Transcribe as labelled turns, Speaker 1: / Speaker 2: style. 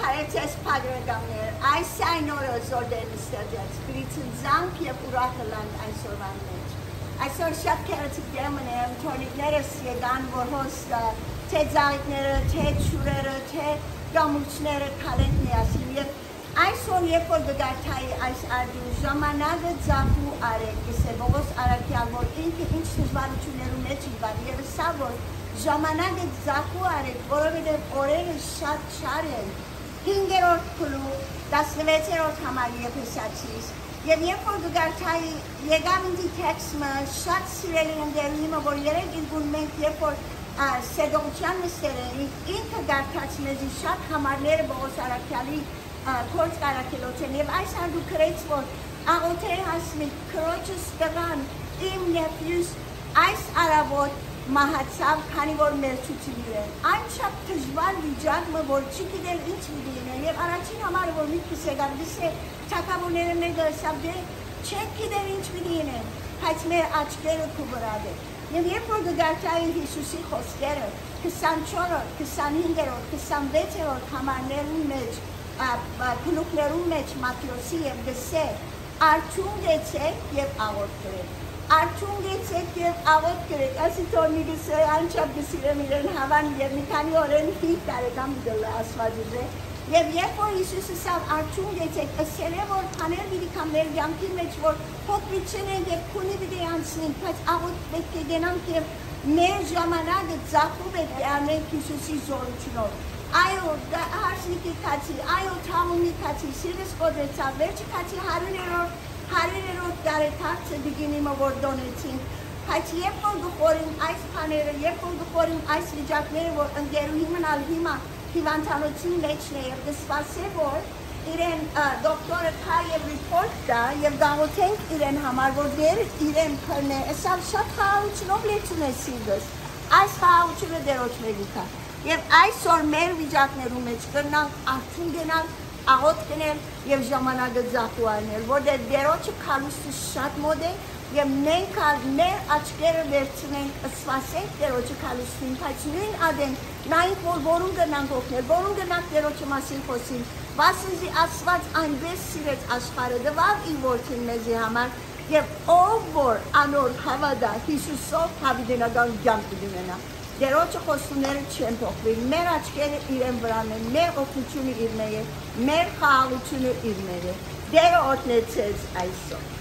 Speaker 1: Փարեցես փագրագամներ, այս այն օրը զորդերն ստեղծած, գրիցն զանք և ուրախը լանք այսօրվան մեջ։ Այսօր շատ քերացիկ դեմն եմ, թորնիկներս եկան, որ հոս թե ձաղիկները, թե չուրերը, թե գամուրջները քալենք միասին և այսօր երբ որ գգարթայի այս արդյուն ժամանակը ձախու արեք, գսե ողոս արաքյալ, որ ինքը ինչ դժվարություններու մեջ իվար և սա որ ժամանակը ձախու արեք, որովհետև օրերը շատ չար են, 5-րդ փլու, 16-րդ համար Եփեսացիս, և երբ որ գգարթայի եկավ ինձի տեքստը շատ սիրելի ընկերուհիմը, որ երեք իրգուն մենք երբ որ սեդողության նստեր էինք, ինքը գարթաց մեզի շատ համարները ողոս արաքյալի Քորձ կարակելոց են և այս արդու կրեց, որ աղոթեր հասմի կրոջս տղան իմ նեպյուս այս արավոտ մահացավ, քանի որ մերչություն իրեն։ Այն շատ դժվար վիճակը, որ չի գիտել ինչ լինեն և առաջին համարը, որ միտքս եկավ, դիսե թագավորները մեկը ըսաւ դե չեք գիտել ինչ լինեն, բայց մեր աչքերը քու վրա է։ Եվ երբ որ գգարթայի Յիսուսի խոսքերը 24-րդ, 25-րդ, 26-րդ համարներուն մեջ գլուխներուն մեջ Մատթէոսի և գսե Արթուն կեցեք և աղոթք կրեք։ Արթուն կեցեք և աղոթք կրեք։ Ասի Թորնիկիս անչափ գսիրեմ իրեն Հավան և մի քանի օրեն 5 տարեկան դլը ասվածուզ է։ Եվ երբ որ Յիսուս ըսաւ Արթուն կեցեք, ըսել է որ քաներ դիրիքա մեր կյանքի մեջ որ փոքրիկ չենք և քունի պիտի անցնենք, բայց աղոթք պետք է գնանք և մեր ժամանակը ձախու պետք է անենք Յիսուսի զորությունով։ Այո, հարսնիկի կացի, այո, թաղումի կացի, սիրս կոդրեցավ, վերջի կացի 100-րդ դարեթարցը դիգինիմը որ դոնեցինք, բայց երբ որ գխորին այս պաները, երբ որ գխորին այս վիճակները, որ ընկերուհիմն ալ հիմա հիվանդանոցին մեջն է և դսպասե, որ իրեն դոկտորը կա և ռիպորտ դա և գաղոթենք իրեն համար, որ դեր իրեն կրն է, ըսավ շատ խաղաղությունով լեցուն է սիրգս, այս խաղաղությունը դերոջ մելիքա։ Եվ այսօր մեր վիճակներու մեջ կրնանք արթուն գնանք, աղոթք գնել և ժամանակը ձախու արնել, որտեղ դերոջը քալուստը շատ մոտ է և մենք մեր աչքերը վերցնենք, սպասենք դերոջը քալուստին, բայց նույն ադեն նայենք, որ որուն գնանք օգնել, որուն գնանք դերոջը մասին խոսին, վասնզի Աստված այնպես սիրեց աշխարհը, դվավ իր որդին մեզի համար և ով որ անոր հավատա Յիսուսով հավիտենական կյանք կունենա։ Դերոջը խոստումները չեն փոխվել, մեր աչքերը իրեն վրան են, մեր օգնությունը իր մեջ է, մեր խաղաղությունը իր մեջ է։ Դերը օրհնեցես այսօր։